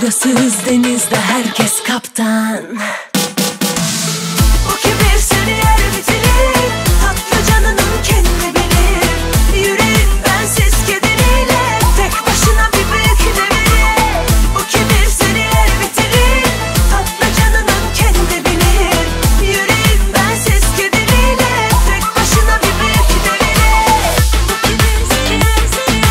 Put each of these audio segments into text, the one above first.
Dalgasız denizde herkes kaptan. Bu kibir seni yer bitirir, tatlı canının kendi bilir. Yüreğin bensiz kederiyle tek başına bir büyük devir. Bu kibir seni yer bitirir, tatlı canının kendi bilir. Yüreğin bensiz kederiyle tek başına bir büyük devir. Bu kibir seni yer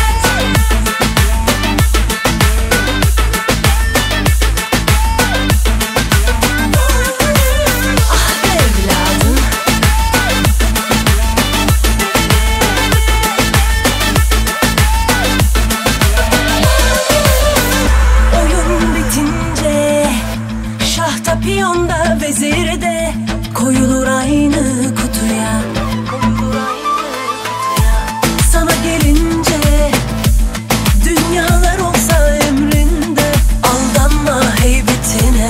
piyonda vezirde koyulur aynı kutuya. Sana gelince dünyalar olsa emrinde, aldanma heybetine.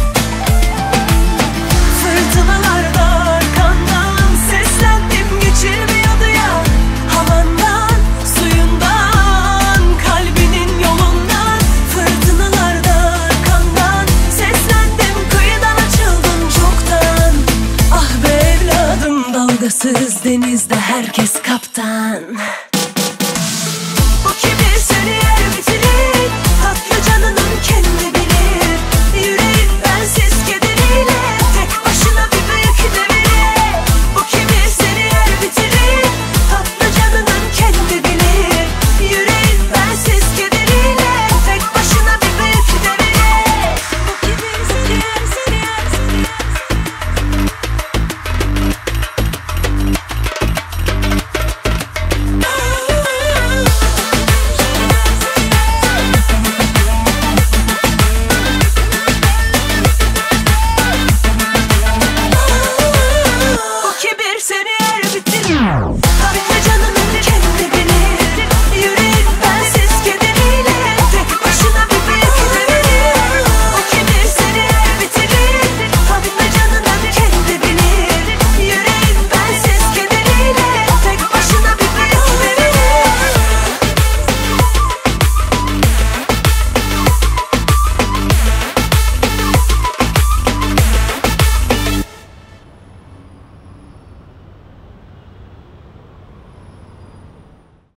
Fırtınalarda arkandan seslendim, geçilmiyordu ya. Havandan, suyundan, kalbinin yolundan. Fırtınalarda arkandan seslendim, kıyıdan açıldın çoktan. Ah be evladım, dalgasız denizde herkes kaptan.